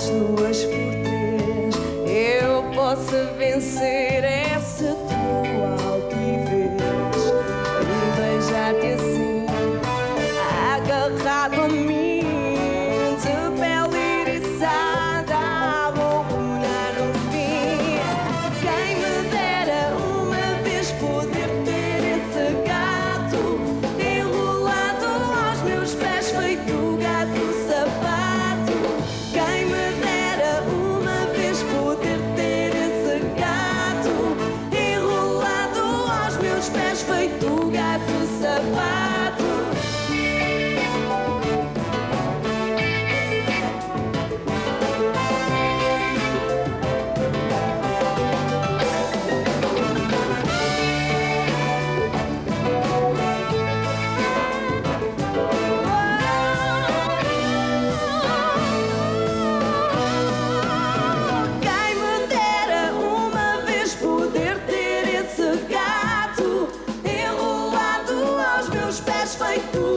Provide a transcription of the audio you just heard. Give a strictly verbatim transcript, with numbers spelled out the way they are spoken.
às duas por três eu possa vencer essa tua altivez e beijar-te assim, agarrado a mim, de pele eriçada, a borbulhar no fim. Quem me dera uma vez poder ter esse gato enrolado aos meus pés, feito gato sapato. Quem me dera uma vez poder ter esse gato enrolado aos meus pés, feito gato sapato. Feito